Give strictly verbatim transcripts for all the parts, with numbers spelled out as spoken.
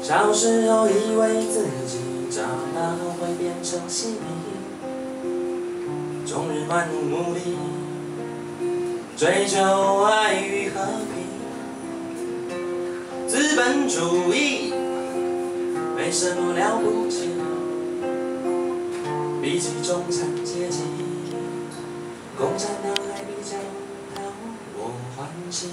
小时候以为自己长大后会变成嬉皮，终日漫无目的追求爱与和平。资本主义没什么了不起，比起中产阶级，共产党还比较讨我欢心。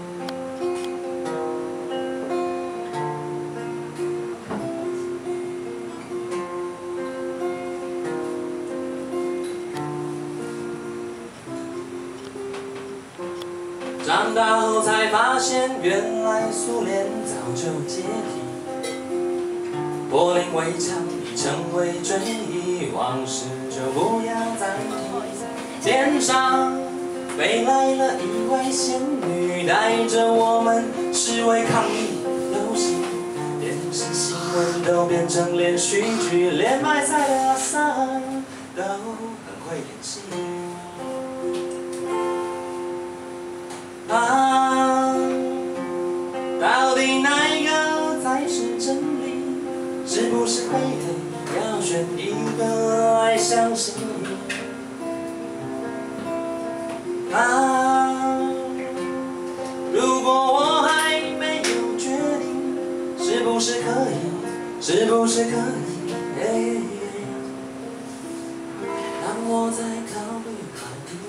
长大后才发现，原来苏联早就解体，柏林围墙已成为追忆，往事就不要再提。天上飞来了一位仙女，带着我们示威抗议游行，电视新闻都变成连续剧，连卖菜的阿桑都很会演戏。啊，到底哪一个才是真理？是不是非得要选一个来相信？啊，如果我还没有决定，是不是可以？是不是可以？欸、让我再考虑考虑。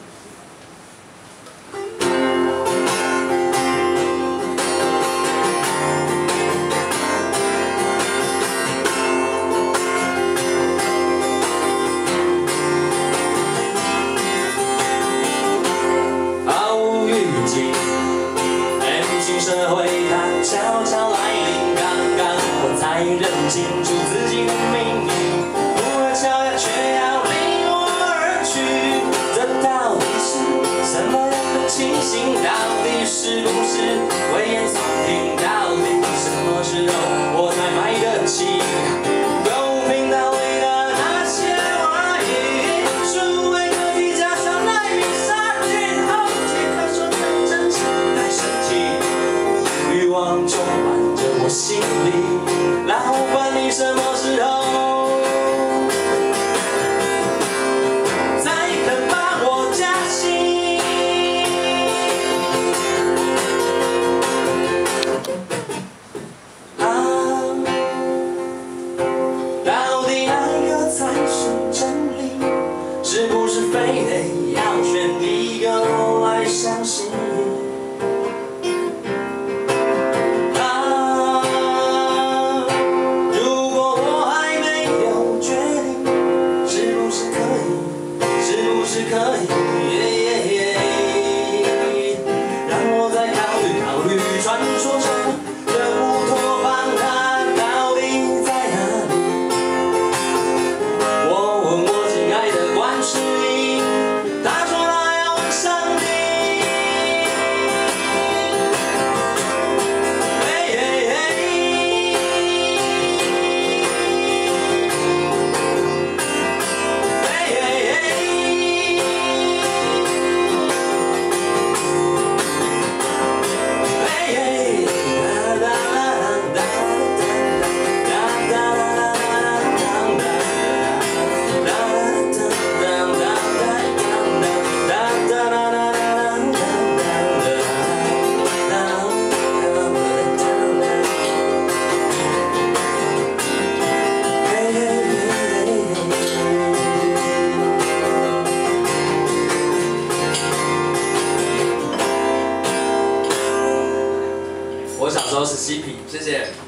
社会它悄悄来临，刚刚我才认清楚自己的命运，不而巧呀，却要离我而去。这到底是什么样的情形？到底是不是危言耸听？到底什么时候我才买得起公平道理的那些话语？数位科技加上奈米杀菌后，即可说成真情太神奇。欲望充满着我心里，老板，你什么时候才肯把我加薪？啊，到底哪个才是真理？是不是非得要选一个来相信？是可以，让我再考虑考虑，传说中的乌托邦它到底在哪里？我问我亲爱的观世音，他说他要问上帝。嘿嘿嘿。我小时候是嬉皮，谢谢。